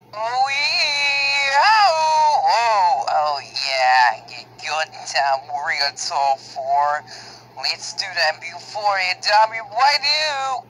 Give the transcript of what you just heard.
Oh yeah! Oh yeah! Good time, real talk for. Let's do that before you dummy. Why do?